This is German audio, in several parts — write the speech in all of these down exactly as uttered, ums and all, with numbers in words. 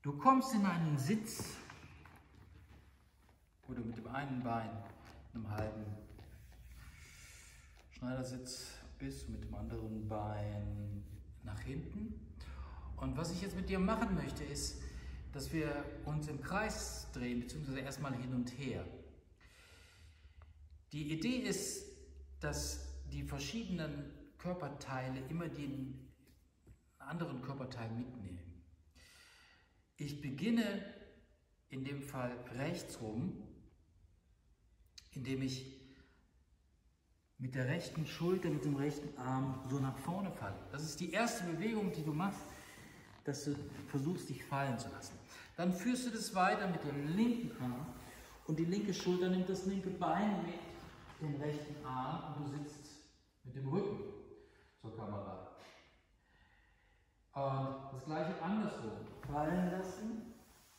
Du kommst in einen Sitz, wo du mit dem einen Bein in einem halben Schneidersitz bist und mit dem anderen Bein nach hinten. Und was ich jetzt mit dir machen möchte, ist, dass wir uns im Kreis drehen, beziehungsweise erstmal hin und her. Die Idee ist, dass die verschiedenen Körperteile immer den anderen Körperteil mitnehmen. Ich beginne in dem Fall rechts rum, indem ich mit der rechten Schulter, mit dem rechten Arm so nach vorne falle. Das ist die erste Bewegung, die du machst, dass du versuchst, dich fallen zu lassen. Dann führst du das weiter mit dem linken Arm und die linke Schulter nimmt das linke Bein mit dem rechten Arm und du sitzt mit dem Rücken zur Kamera. Und das gleiche andersrum. Fallen lassen,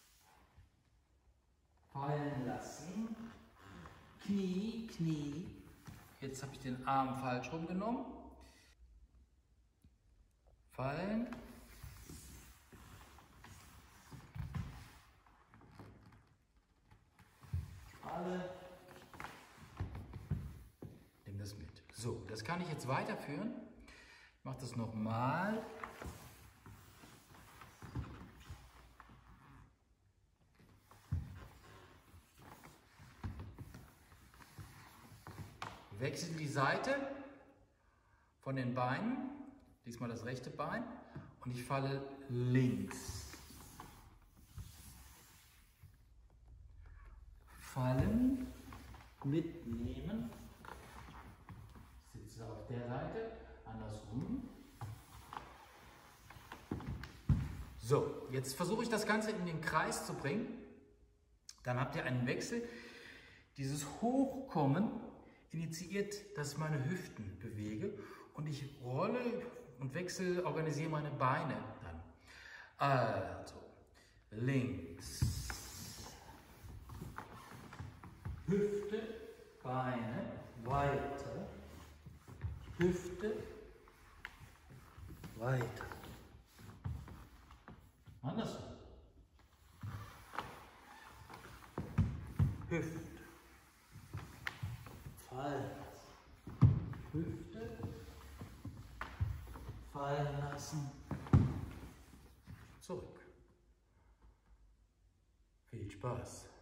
fallen lassen, Knie, Knie. Jetzt habe ich den Arm falsch rumgenommen. Fallen. Falle. Nimm das mit. So, das kann ich jetzt weiterführen. Ich mache das nochmal. Wechsel die Seite von den Beinen, diesmal das rechte Bein, und ich falle links. Fallen, mitnehmen, sitze auf der Seite, andersrum. So, jetzt versuche ich das Ganze in den Kreis zu bringen. Dann habt ihr einen Wechsel. Dieses Hochkommen initiiert, dass ich meine Hüften bewege und ich rolle und wechsle, organisiere meine Beine dann. Also, links, Hüfte, Beine, weiter, Hüfte, weiter. Andersrum. Hüfte. Fallen lassen. Hüfte. Fallen lassen. Zurück. Viel Spaß.